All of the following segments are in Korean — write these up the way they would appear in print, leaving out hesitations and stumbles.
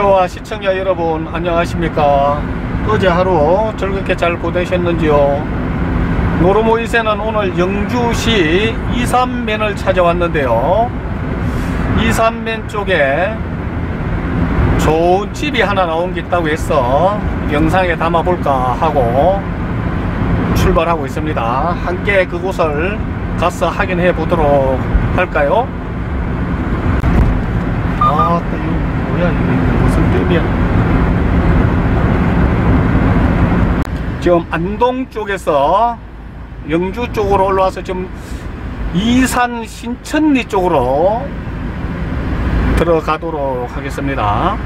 구독자와 시청자 여러분 안녕하십니까. 어제 하루 즐겁게 잘 보내셨는지요. 노르모이세는 오늘 영주시 이산면을 찾아왔는데요, 이산면 쪽에 좋은 집이 하나 나온 게 있다고 해서 영상에 담아 볼까 하고 출발하고 있습니다. 함께 그곳을 가서 확인해 보도록 할까요? 아, 이거 뭐야, 이게 무슨 댐이야. 지금 안동 쪽에서 영주 쪽으로 올라와서 지금 이산 신천리 쪽으로 들어가도록 하겠습니다.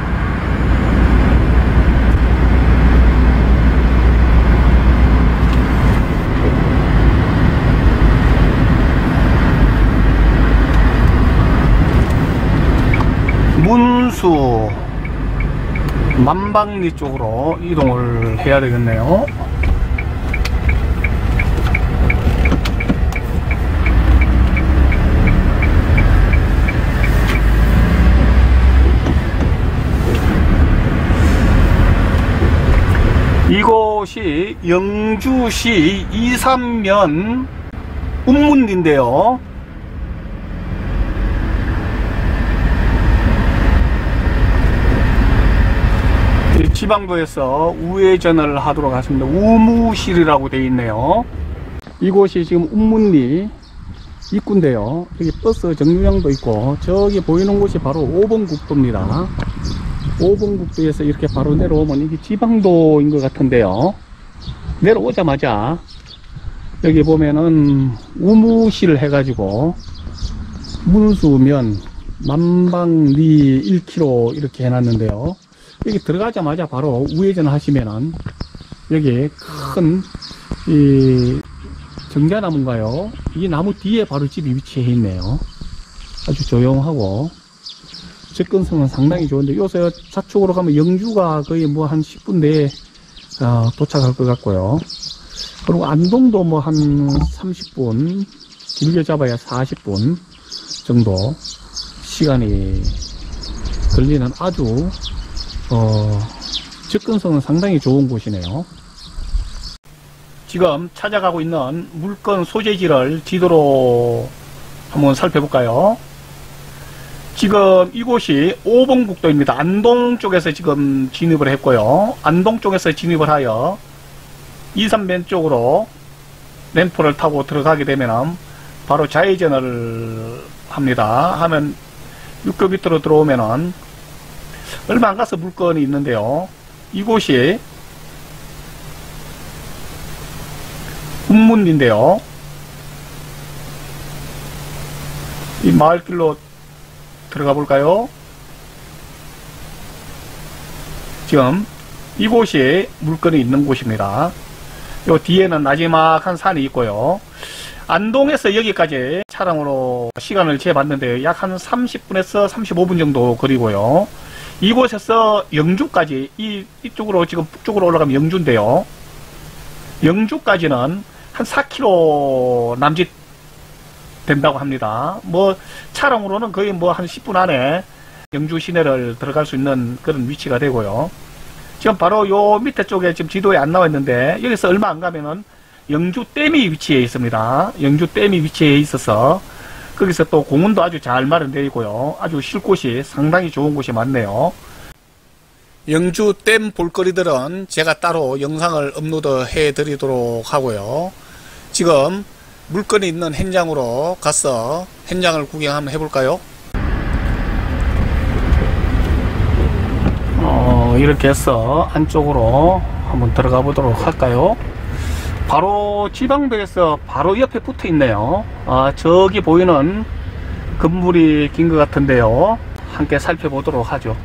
문수 만방리 쪽으로 이동을 해야 되겠네요. 이곳이 영주시 이산면 운문리인데요, 지방도에서 우회전을 하도록 하겠습니다. 우무실이라고 되어 있네요. 이곳이 지금 운문리 입구인데요, 여기 버스 정류장도 있고 저기 보이는 곳이 바로 5번 국도입니다. 5번 국도에서 이렇게 바로 내려오면 이게 지방도인 것 같은데요, 내려오자마자 여기 보면은 우무실 해가지고 문수면 만방리 1km 이렇게 해놨는데요, 여기 들어가자마자 바로 우회전 하시면은 여기 큰 이 정자나무인가요? 이 나무 뒤에 바로 집이 위치해 있네요. 아주 조용하고 접근성은 상당히 좋은데, 요새 좌측으로 가면 영주가 거의 뭐 한 10분 내에 도착할 것 같고요. 그리고 안동도 뭐 한 30분, 길게 잡아야 40분 정도 시간이 걸리는 아주 접근성은 상당히 좋은 곳이네요. 지금 찾아가고 있는 물건 소재지를 지도로 한번 살펴볼까요? 지금 이곳이 5번 국도입니다. 안동 쪽에서 지금 진입을 했고요, 안동 쪽에서 진입을 하여 이산면 쪽으로 램프를 타고 들어가게 되면 바로 좌회전을 합니다. 하면 6km 밑으로 들어오면은 얼마 안 가서 물건이 있는데요, 이곳이 운문리인데요, 이 마을길로 들어가 볼까요? 지금 이곳이 물건이 있는 곳입니다. 요 뒤에는 나지막한 산이 있고요, 안동에서 여기까지 차량으로 시간을 재봤는데 약 한 30분에서 35분 정도 거리고요, 이곳에서 영주까지 이쪽으로 지금 북쪽으로 올라가면 영주인데요, 영주까지는 한 4km 남짓 된다고 합니다. 뭐 차량으로는 거의 뭐 한 10분 안에 영주 시내를 들어갈 수 있는 그런 위치가 되고요. 지금 바로 요 밑에 쪽에 지금 지도에 안 나와 있는데 여기서 얼마 안 가면은 영주 댐이 위치해 있습니다. 영주 댐이 위치해 있어서 거기서 또 공원도 아주 잘 마련되어 있고요, 아주 쉴 곳이 상당히 좋은 곳이 많네요. 영주 댐 볼거리들은 제가 따로 영상을 업로드 해 드리도록 하고요, 지금 물건이 있는 현장으로 가서 현장을 구경 한번 해볼까요? 이렇게 해서 안쪽으로 한번 들어가 보도록 할까요? 바로 지방도에서 바로 옆에 붙어 있네요. 저기 보이는 건물이 긴 것 같은데요, 함께 살펴보도록 하죠.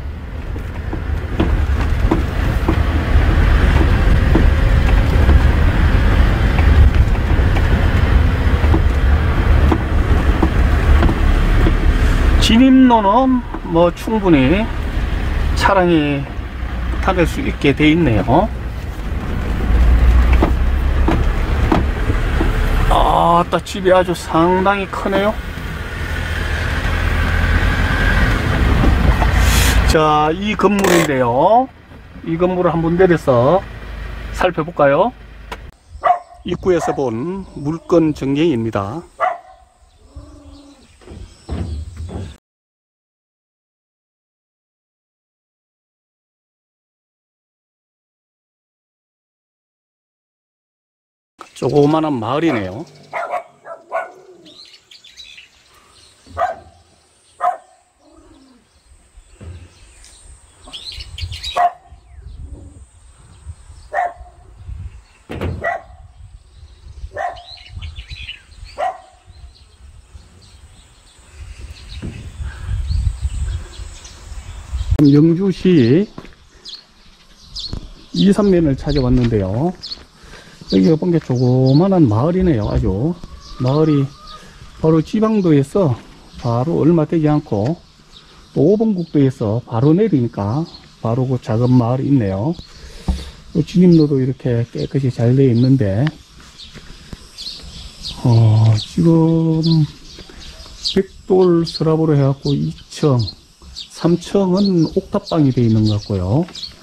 진입로는 뭐 충분히 차량이 타낼 수 있게 돼 있네요. 아따, 집이 아주 상당히 크네요. 자, 이 건물인데요. 이 건물을 한번 내려서 살펴볼까요? 입구에서 본 물건 전경입니다. 조그마한 마을이네요. 영주시 이산면을 찾아왔는데요. 여기가 본 게 조그만한 마을이네요. 아주 마을이 바로 지방도에서 바로 얼마 되지 않고 또 오봉국도에서 바로 내리니까 바로 그 작은 마을이 있네요. 진입로도 이렇게 깨끗이 잘 되어 있는데 지금 백돌 서랍으로 해갖고 2층 3층은 옥탑방이 되어 있는 것 같고요.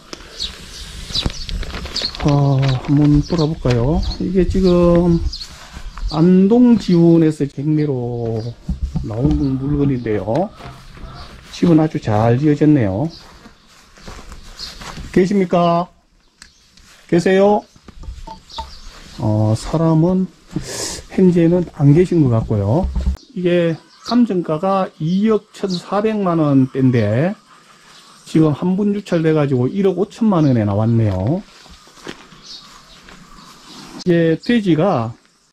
한번 돌아볼까요? 이게 지금 안동지원에서 경매로 나온 물건인데요. 집은 아주 잘 지어졌네요. 계십니까? 계세요? 사람은 현재는 안 계신 것 같고요. 이게 감정가가 2억 1,400만원대인데 지금 한 분 유찰돼 가지고 1억 5천만원에 나왔네요. 이게 돼지가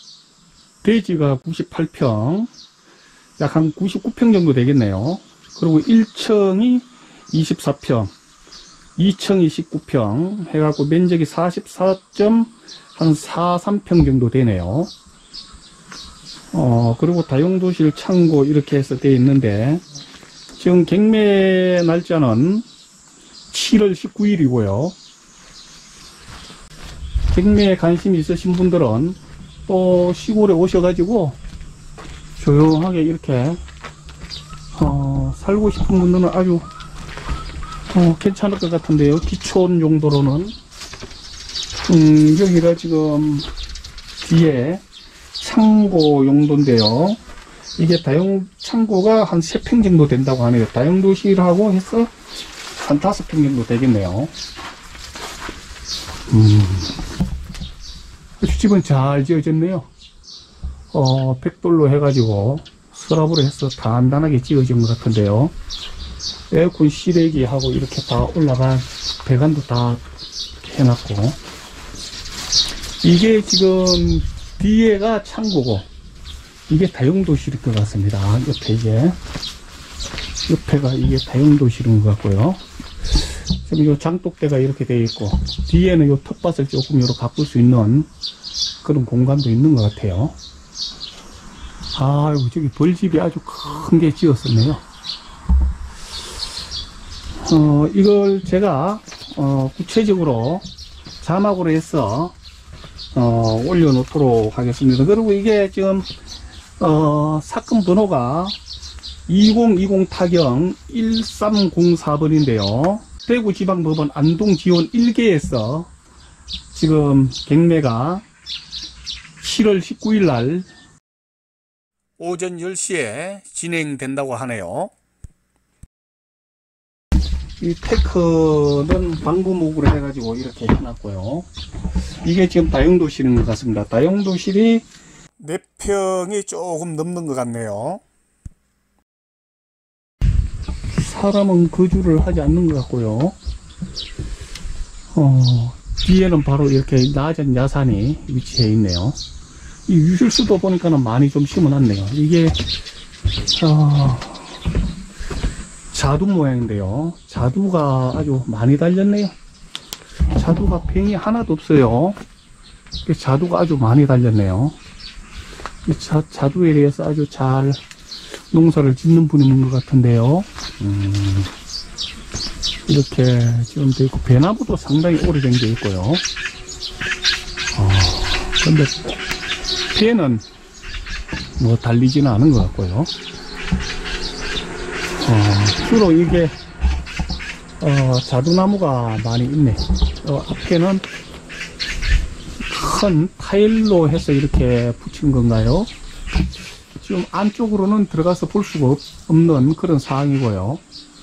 98평, 약 한 99평 정도 되겠네요. 그리고 1층이 24평, 2층이 19평 해갖고 면적이 44.43평 정도 되네요. 그리고 다용도실 창고 이렇게 해서 되어 있는데 지금 경매 날짜는 7월 19일이고요. 경매에 관심이 있으신 분들은 또 시골에 오셔가지고 조용하게 이렇게 살고 싶은 분들은 아주 괜찮을 것 같은데요. 기촌 정도로는 여기가 지금 뒤에 창고 용도인데요. 이게 다용 창고가 한 3평 정도 된다고 하네요. 다용도실하고 해서 한 5평 정도 되겠네요. 집은 잘 지어졌네요. 백돌로 해가지고 서랍으로 해서 단단하게 지어진 것 같은데요. 에어컨 실외기 하고 이렇게 다 올라간 배관도 다 해놨고, 이게 지금 뒤에가 창고고 이게 다용도실일 것 같습니다. 옆에가 이게 다용도실인 것 같고요. 지금 요 장독대가 이렇게 되어 있고 뒤에는 요 텃밭을 조금 요렇게 가꿀 수 있는 그런 공간도 있는 것 같아요. 아이고, 저기 벌집이 아주 큰 게 지었었네요. 이걸 제가 구체적으로 자막으로 해서 올려놓도록 하겠습니다. 그리고 이게 지금 사건 번호가 2020 타경 1304번인데요. 대구지방법원 안동지원 1개에서 지금 경매가 7월 19일 날 오전 10시에 진행된다고 하네요. 이 테크는 방부목으로 해가지고 이렇게 해놨고요. 이게 지금 다용도실인 것 같습니다. 다용도실이 4평이 조금 넘는 것 같네요. 사람은 거주를 하지 않는 것 같고요. 뒤에는 바로 이렇게 낮은 야산이 위치해 있네요. 이 유실수도 보니까는 많이 좀 심어놨네요. 이게 자두 모양인데요. 자두가 아주 많이 달렸네요. 자두가 병이 하나도 없어요. 자두가 아주 많이 달렸네요. 자두에 대해서 아주 잘 농사를 짓는 분이 있는 것 같은데요. 이렇게 지금 되어 있고, 배나무도 상당히 오래된 게 있고요. 근데 배는 뭐 달리지는 않은 것 같고요. 주로 이게 자두나무가 많이 있네. 앞에는 큰 타일로 해서 이렇게 붙인 건가요? 지금 안쪽으로는 들어가서 볼 수가 없는 그런 상황이고요.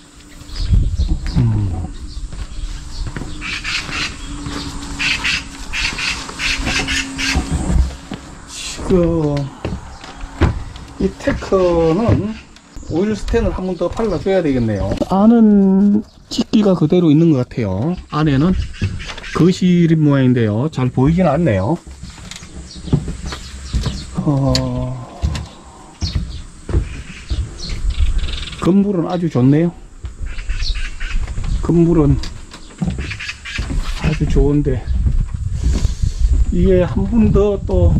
지금 이 테크는 오일 스텐을 한 번 더 발라줘야 되겠네요. 안은 찢기가 그대로 있는 것 같아요. 안에는 거실 모양인데요. 잘 보이진 않네요. 건물은 아주 좋네요. 건물은 아주 좋은데 이게 한 번 더 또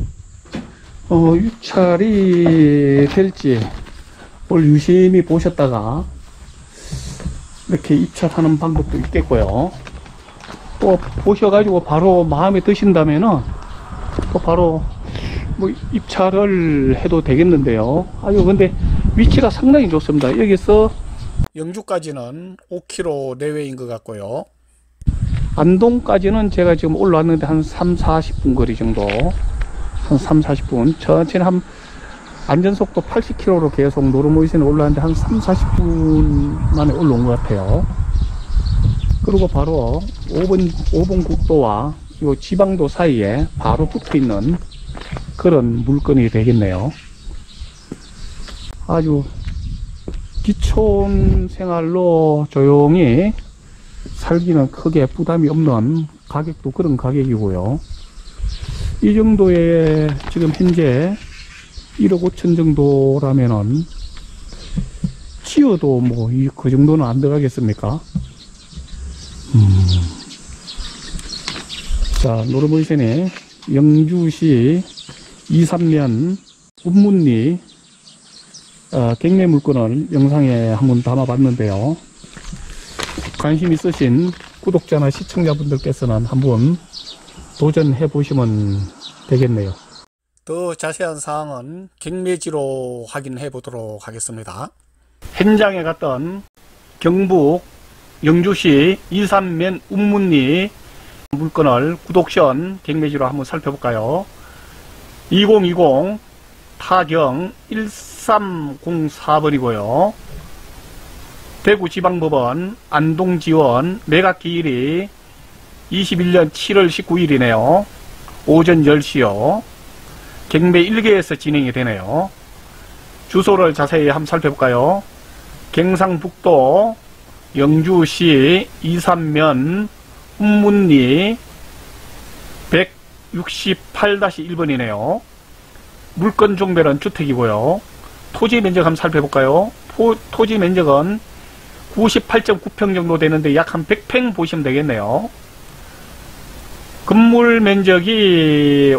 유찰이 될지 뭘 유심히 보셨다가 이렇게 입찰하는 방법도 있겠고요. 또 보셔가지고 바로 마음에 드신다면은 또 바로 뭐 입찰을 해도 되겠는데요. 아유, 근데 위치가 상당히 좋습니다. 여기서 영주까지는 5km 내외인 것 같고요. 안동까지는 제가 지금 올라왔는데 한 3-40분 거리 정도, 한 3-40분 천천히 한 안전속도 80km로 계속 노르모이선에 올라왔는데 한 3-40분 만에 올라온 것 같아요. 그리고 바로 5번 국도와 이 지방도 사이에 바로 붙어 있는 그런 물건이 되겠네요. 아주 기촌 생활로 조용히 살기는 크게 부담이 없는 가격도 그런 가격이고요. 이 정도의 지금 현재 1억 5천 정도라면은 지어도 뭐 그 정도는 안 들어가겠습니까? 자, 노르모이선에 영주시 2-3면 운문리 갱매 물건을 영상에 한번 담아봤는데요. 관심 있으신 구독자나 시청자분들께서는 한번 도전해 보시면 되겠네요. 더 자세한 사항은 갱매지로 확인해 보도록 하겠습니다. 현장에 갔던 경북 영주시 2-3면 운문리 물건을 구독션 갱매지로 한번 살펴볼까요? 2020 타경 1304번이고요. 대구지방법원 안동지원 매각기일이 21년 7월 19일이네요. 오전 10시요. 갱매 1개에서 진행이 되네요. 주소를 자세히 한번 살펴볼까요? 경상북도 영주시 2-3면 운문리 168-1번이네요. 물건 종별은 주택이고요. 토지 면적 한번 살펴볼까요? 토지 면적은 98.9평 정도 되는데 약 한 100평 보시면 되겠네요. 건물 면적이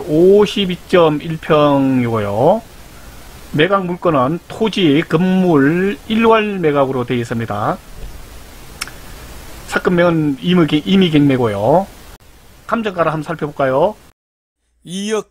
52.1평이고요. 매각 물건은 토지, 건물, 일괄 매각으로 되어 있습니다. 사건명은 임의경매고요. 감정가를 한번 살펴볼까요? 2억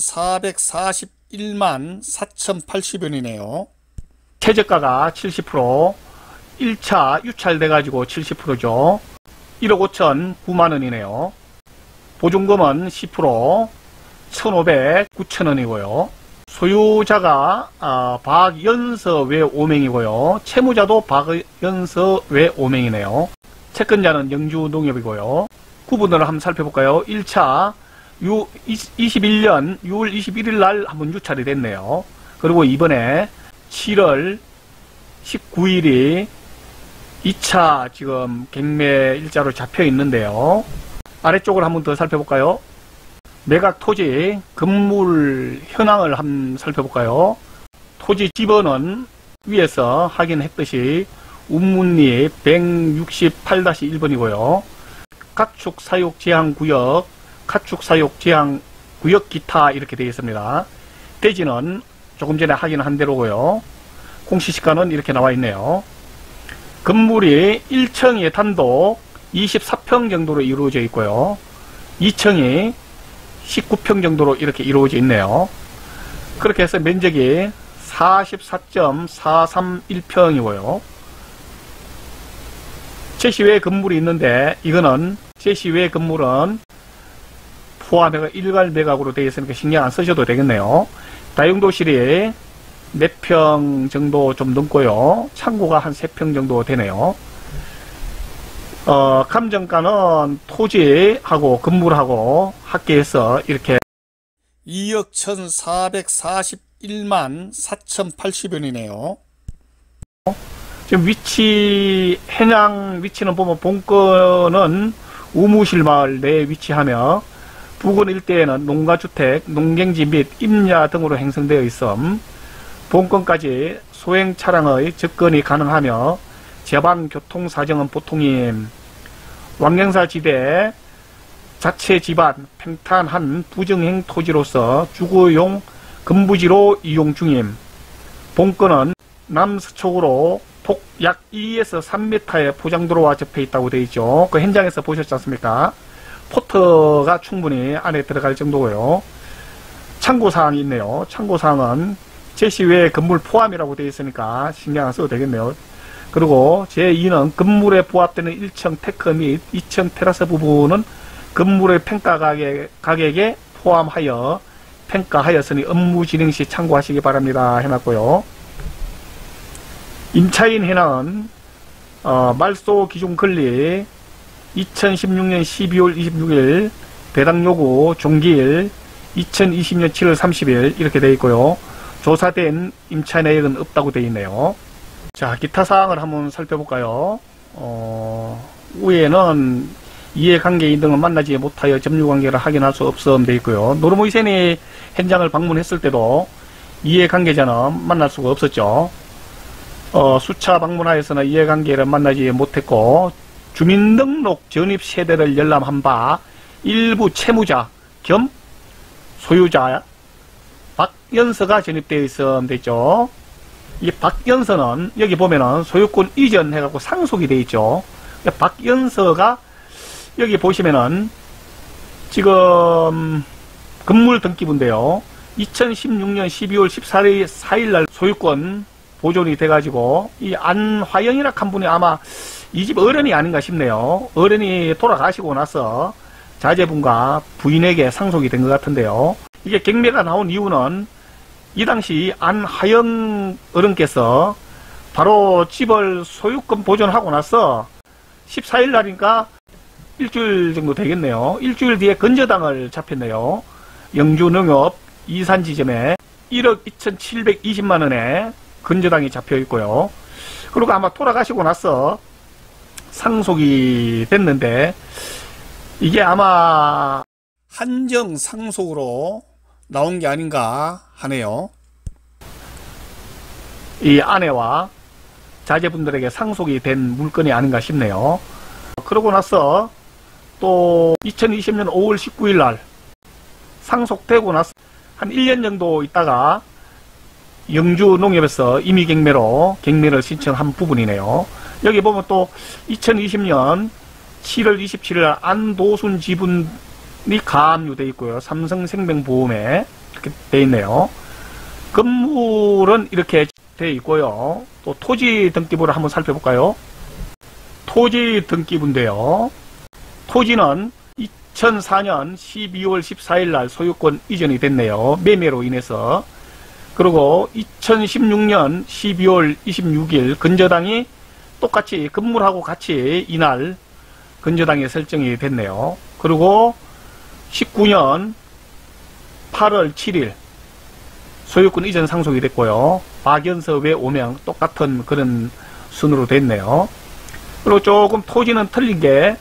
1,441만 4,080원이네요. 최저가가 70%, 1차 유찰돼가지고 70%죠. 1억 5천 9만원이네요. 보증금은 10%, 1,500, 9천원이고요. 소유자가 박연서 외 5명이고요. 채무자도 박연서 외 5명이네요. 채권자는 영주농협이고요. 구분을 한번 살펴볼까요? 1차 21년 6월 21일 날 한번 유찰이 됐네요. 그리고 이번에 7월 19일이 2차 지금 갱매 일자로 잡혀 있는데요. 아래쪽을 한번 더 살펴볼까요? 매각 토지 건물 현황을 한번 살펴볼까요? 토지 지번은 위에서 확인했듯이 운문리 168-1번이고요. 가축 사육 제한 구역, 가축 사육 제한 구역 기타 이렇게 되어 있습니다. 대지는 조금 전에 확인한 대로고요. 공시시가는 이렇게 나와 있네요. 건물이 1층이 단독 24평 정도로 이루어져 있고요. 2층이 19평 정도로 이렇게 이루어져 있네요. 그렇게 해서 면적이 44.431평이고요. 제시외 건물이 있는데 이거는 제시외 건물은 포함해가 일괄 매각으로 되어 있으니까 신경 안 쓰셔도 되겠네요. 다용도실이 몇 평 정도 좀 넘고요. 창고가 한 3평 정도 되네요. 감정가는 토지하고 건물하고 합계해서 이렇게 2억 1,441만 4,080원이네요. 지금 위치, 해당 위치는 보면 본건은 우무실 마을 내에 위치하며 부근 일대에는 농가주택, 농경지 및 임야 등으로 형성되어 있음 본건까지 소행 차량의 접근이 가능하며 지방 교통 사정은 보통임. 왕경사 지대 자체 지반 평탄한 부정행 토지로서 주거용 근부지로 이용 중임. 본건은 남서쪽으로 폭 약 2에서 3m의 포장도로와 접해 있다고 되어 있죠. 그 현장에서 보셨지 않습니까? 포터가 충분히 안에 들어갈 정도고요. 참고사항이 있네요. 참고사항은 제시외 건물 포함이라고 되어 있으니까 신경 안 써도 되겠네요. 그리고 제2는 건물에 부합되는 1층 테크 및 2층 테라스 부분은 건물의 평가 가격에 포함하여 평가하였으니 업무 진행 시 참고하시기 바랍니다. 해놨고요. 임차인 현황은 말소 기준 권리 2016년 12월 26일 배당 요구 종기일 2020년 7월 30일 이렇게 되어 있고요. 조사된 임차 내역은 없다고 되어 있네요. 자, 기타 사항을 한번 살펴볼까요? 위에는 이해관계인 등을 만나지 못하여 점유관계를 확인할 수 없음 되어 있고요. 노르모이센이 현장을 방문했을 때도 이해관계자는 만날 수가 없었죠. 수차 방문하여서는 이해관계를 만나지 못했고 주민등록 전입 세대를 열람한 바 일부 채무자 겸 소유자 박연서가 전입되어 있음 되죠. 이 박연서는 여기 보면은 소유권 이전 해갖고 상속이 되어 있죠. 박연서가 여기 보시면은 지금 건물 등기부인데요. 2016년 12월 14일 날 소유권 보존이 돼가지고 이 안화영이라 한 분이 아마 이 집 어른이 아닌가 싶네요. 어른이 돌아가시고 나서 자제분과 부인에게 상속이 된 것 같은데요. 이게 경매가 나온 이유는 이 당시 안화영 어른께서 바로 집을 소유권 보존하고 나서 14일 날이니까 일주일 정도 되겠네요. 일주일 뒤에 건저당을 잡혔네요. 영주농협 이산지점에 1억 2,720만원에 건저당이 잡혀 있고요. 그리고 아마 돌아가시고 나서 상속이 됐는데 이게 아마 한정 상속으로 나온 게 아닌가 하네요. 이 아내와 자제분들에게 상속이 된 물건이 아닌가 싶네요. 그러고 나서 또 2020년 5월 19일 날 상속되고 나서 한 1년 정도 있다가 영주농협에서 임의경매로 경매를 신청한 부분이네요. 여기 보면 또 2020년 7월 27일 날 안도순 지분이 가압류되어 있고요. 삼성생명보험에 이렇게 되어 있네요. 건물은 이렇게 되어 있고요. 또 토지 등기부를 한번 살펴볼까요? 토지 등기부인데요. 토지는 2004년 12월 14일 날 소유권 이전이 됐네요. 매매로 인해서. 그리고 2016년 12월 26일 건저당이 똑같이 건물하고 같이 이날 건저당에 설정이 됐네요. 그리고 19년 8월 7일 소유권 이전 상속이 됐고요. 박연서 외 5명 똑같은 그런 순으로 됐네요. 그리고 조금 토지는 틀린 게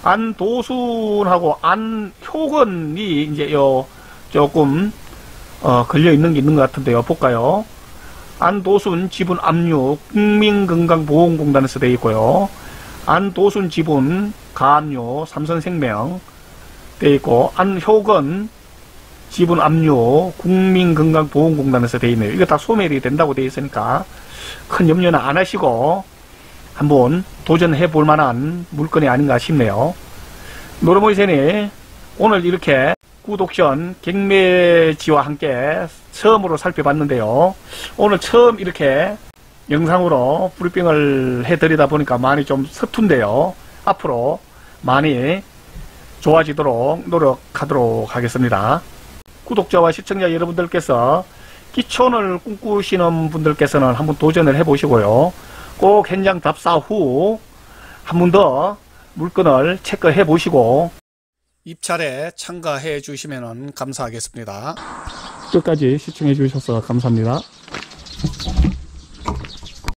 안도순하고 안효건이 이제 조금 걸려 있는 게 있는 것 같은데요. 볼까요? 안도순 지분 압류 국민건강보험공단에서 되어 있고요. 안도순 지분 가압류 삼성생명 되어 있고 안효건 지분 압류 국민건강보험공단에서 되어 있네요. 이거 다 소멸이 된다고 되어 있으니까 큰 염려는 안 하시고 한번 도전해 볼 만한 물건이 아닌가 싶네요. 노르모이센이 오늘 이렇게 구독전 경매지와 함께 처음으로 살펴봤는데요. 오늘 처음 이렇게 영상으로 브리핑을 해드리다 보니까 많이 좀 서툰데요. 앞으로 많이 좋아지도록 노력하도록 하겠습니다. 구독자와 시청자 여러분들께서 기촌을 꿈꾸시는 분들께서는 한번 도전을 해보시고요. 꼭 현장 답사 후 한 번 더 물건을 체크해 보시고 입찰에 참가해 주시면 감사하겠습니다. 끝까지 시청해 주셔서 감사합니다.